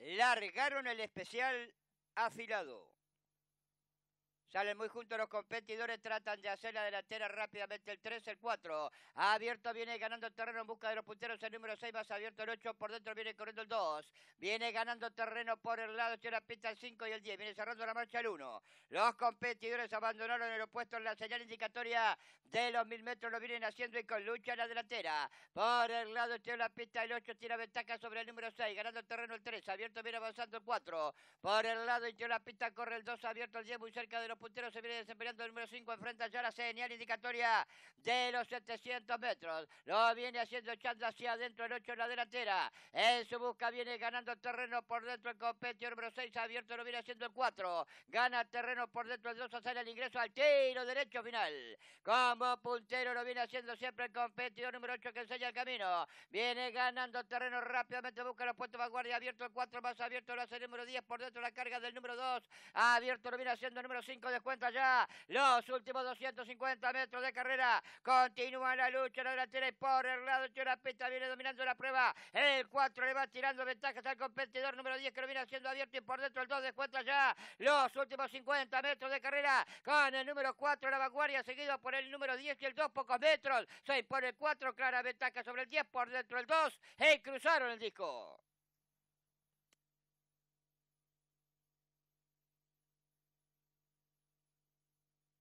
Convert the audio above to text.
Largaron el especial afilado. Salen muy juntos los competidores, tratan de hacer la delantera rápidamente el 3, el 4. Abierto viene ganando terreno en busca de los punteros, el número 6, más abierto el 8, por dentro viene corriendo el 2. Viene ganando terreno por el lado, tiene la pista el 5 y el 10. Viene cerrando la marcha el 1. Los competidores abandonaron el opuesto en la señal indicatoria de los 1000 metros, lo vienen haciendo y con lucha en la delantera. Por el lado tiene la pista el 8, tira ventaja sobre el número 6, ganando terreno el 3. Abierto viene avanzando el 4. Por el lado y tiene la pista corre el 2, abierto el 10, muy cerca de los punteros, se viene desempeñando el número 5, enfrenta ya la señal indicatoria de los 700 metros. Lo viene haciendo echando hacia adentro el 8 en la delantera. En su busca viene ganando terreno por dentro el competidor número 6, abierto lo viene haciendo el 4. Gana terreno por dentro el 2, sale el ingreso al tiro derecho final. Como puntero lo viene haciendo siempre el competidor número 8 que enseña el camino. Viene ganando terreno rápidamente, busca los puestos vanguardia, abierto el 4, más abierto lo hace el número 10, por dentro la carga del número 2. Abierto lo viene haciendo el número 5, descuenta ya los últimos 250 metros de carrera. Continúa la lucha en la delantera y por el lado de la pista viene dominando la prueba. El 4 le va tirando ventajas al competidor número 10 que lo viene haciendo abierto y por dentro el 2 descuenta ya los últimos 50 metros de carrera con el número 4 la vanguardia seguido por el número 10 y el 2 pocos metros. Se impone el 4, clara ventaja sobre el 10, por dentro el 2 y cruzaron el disco.